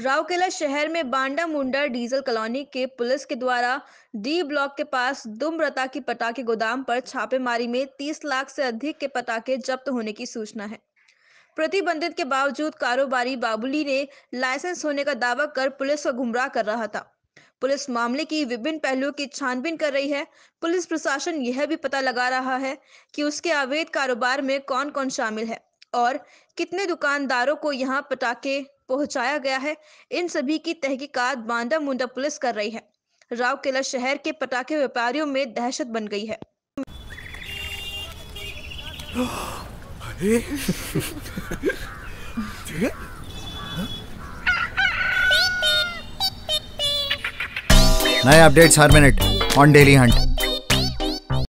राउरकेला शहर में Bondamunda diesel colony के पुलिस के द्वारा डी ब्लॉक के पास दुम्रता की पटाखे गोदाम पर छापेमारी में 30 लाख से अधिक के पटाखे जब्त होने की सूचना है। प्रतिबंधित के बावजूद कारोबारी बाबुली ने लाइसेंस होने का दावा कर पुलिस को गुमराह कर रहा था। पुलिस मामले की विभिन्न पहलुओं की छानबीन कर रही है। पुलिस प्रशासन यह भी पता लगा रहा है कि उसके अवैध कारोबार में कौन कौन शामिल है और कितने दुकानदारों को यहां पटाखे पहुंचाया गया है। इन सभी की तहकीकात बांदा मुंडा पुलिस कर रही है। राउरकेला शहर के पटाखे व्यापारियों में दहशत बन गई है। नए अपडेट्स हर मिनट ऑन डेली हंट।